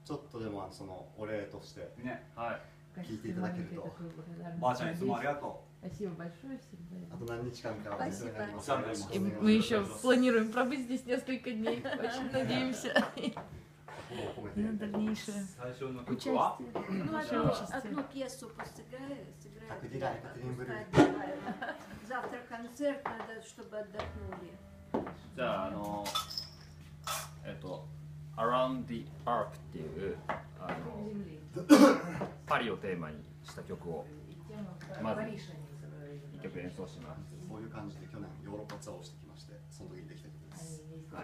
ちょっとでもそのお礼としてね、はい。 聞いていただけると。 ばあちゃんいつもありがとう。 あと何日間かはお世話になります。 Мы еще планируем пробыть здесь несколько дней. Очень надеемся на дальнейшее участие. Наше участие. Одну пьесу посыграю, Так, Екатеринбург. Завтра концерт, надо, чтобы отдохнули. じゃあAround the Arc っていうパリをテーマにした曲をまず一曲演奏します。 そういう感じで去年ヨーロッパツアーをしてきまして、その時にできた曲です。はい。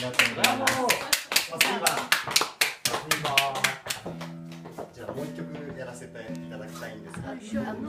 がとうございます。 じゃあもう一曲やらせていただきたいんですが。